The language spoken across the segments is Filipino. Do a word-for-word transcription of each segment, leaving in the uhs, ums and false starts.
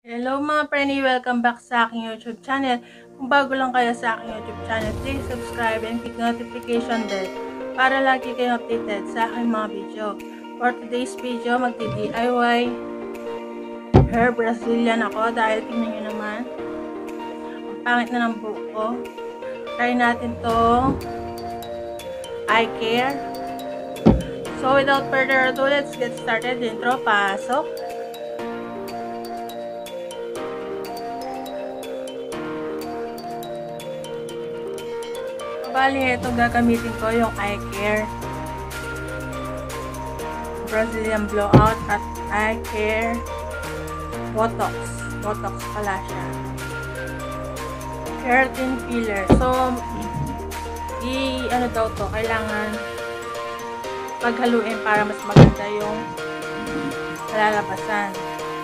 Hello mga preni! Welcome back sa aking YouTube channel. Kung bago lang kayo sa aking YouTube channel, please subscribe and click notification bell para lagi kayong updated sa aking mga video. For today's video, magdi-D I Y hair Brazilian ako dahil tingnan nyo naman, ang pangit na ng buhok ko. Try natin tong eye care. So without further ado, let's get started. Intro, pasok! Bali, ito gagamitin ko yung eye care Brazilian blowout at eye care botox botox pala siya, keratin filler. So i ano daw to, kailangan paghaluin para mas maganda yung kalalabasan.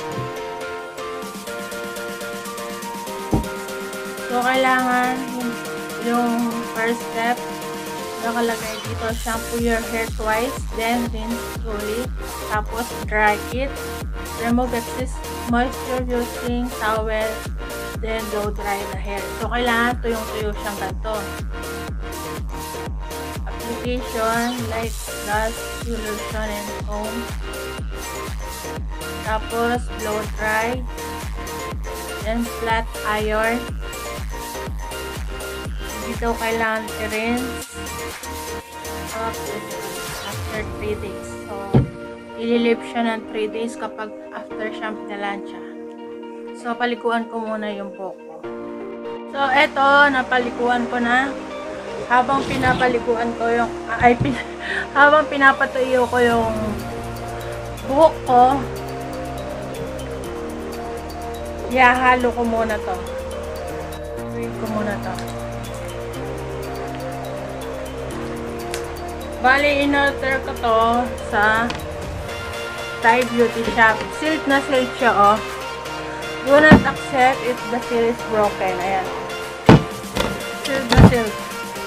So kailangan yung, yung first step, nakalagay dito, shampoo your hair twice, then rinse slowly, tapos dry it, remove excess moisture using towel, then blow dry the hair. So kailangan tuyong-tuyo siyang ganito. Application, light dust, solution, and foam. Tapos blow dry, then flat iron. Dito kailangan i-rinse after three days. So, ililip siya ng three days kapag after siyang pinalansya. So, palikuan ko muna yung buhok ko. So, eto, napalikuan ko na. Habang pinapalikuan ko yung, ay, pin, habang pinapatuyo ko yung buhok ko, ihahalo ko muna to. Tuyo ko muna to. Bali, in-order ko to sa Thai Beauty Shop. Silk na silk siya, oh. Do not accept if the seal is broken. Ayan. Silk na silk.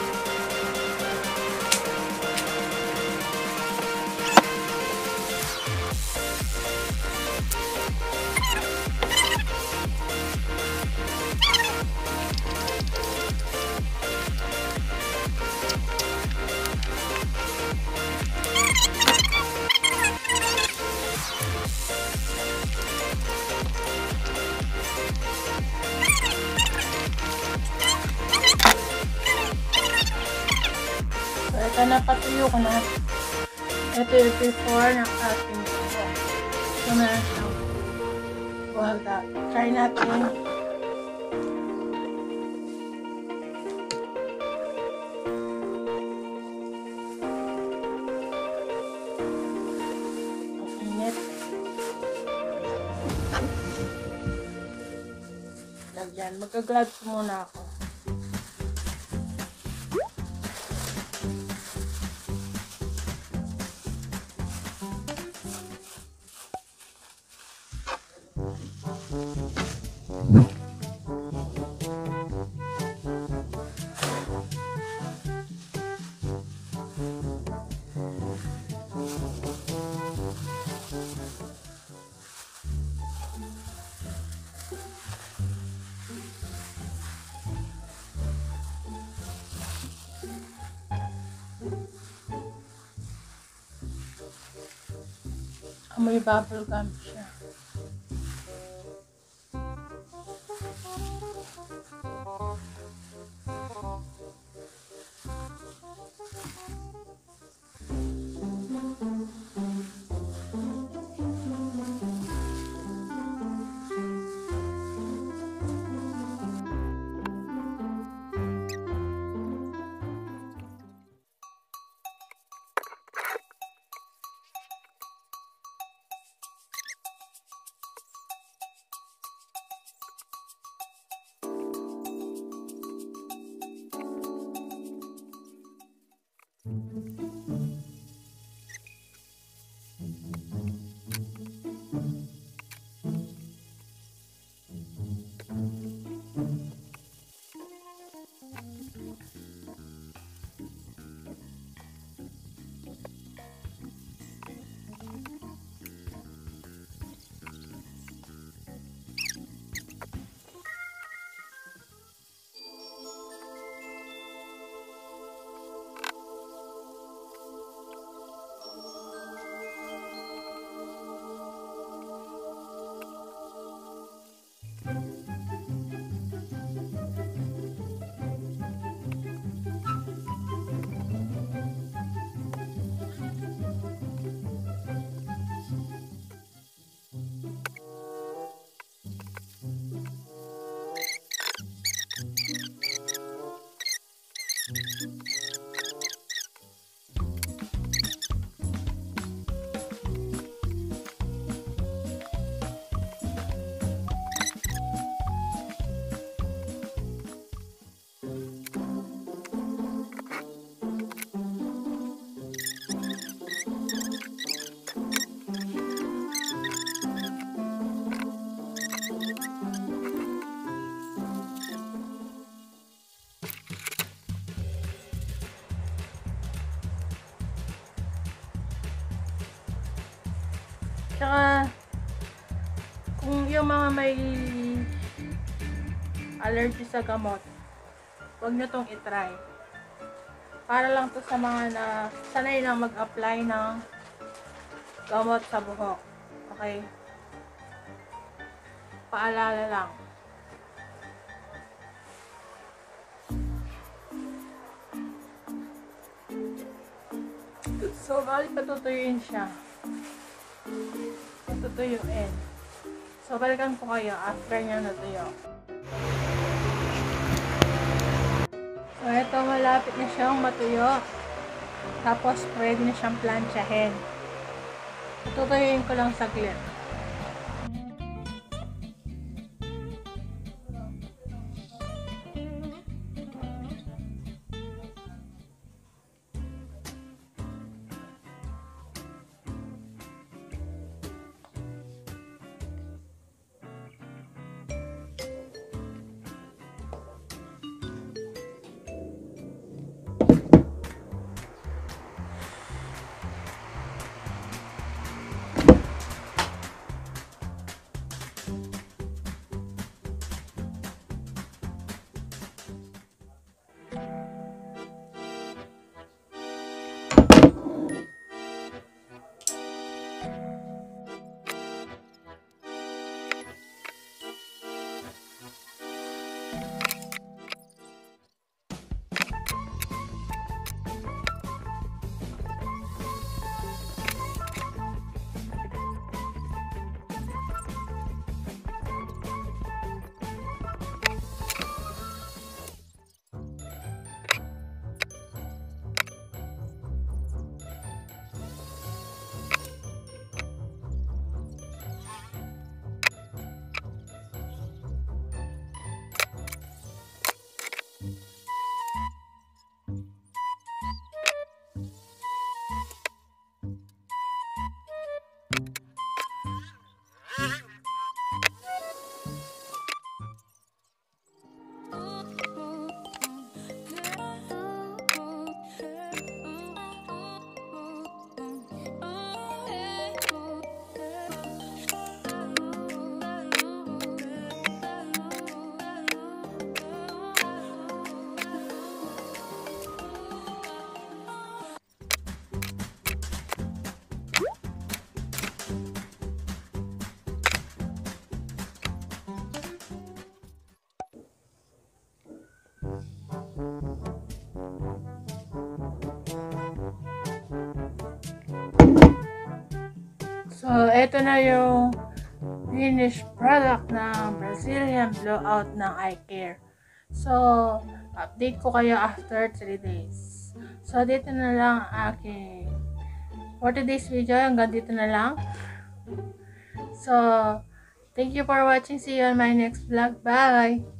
Ito, napatuyo ko na. Ito yung before ng ating buhok. Ito na siyang buhok. Try natin. Ang init. Lagyan. Magka-gloves muna ako. Amoy bubble gum siya. Tsaka, kung yung mga may allergy sa gamot, huwag nyo tong itry. Para lang to sa mga na sanay na mag-apply ng gamot sa buhok. Okay? Paalala lang. So, balik patutuyuin siya. Patutuyuin. So, balikan ko kayo after niya natuyo. So, ito malapit na siyang matuyo. Tapos, pwede na siyang planchahin. Patutuyuin ko lang saglit. So, ito na yung finished product ng Brazilian Blowout ng Eye Care. So, update ko kayo after three days. So, dito na lang aking for today's video. Hanggang dito na lang. So, thank you for watching. See you on my next vlog. Bye!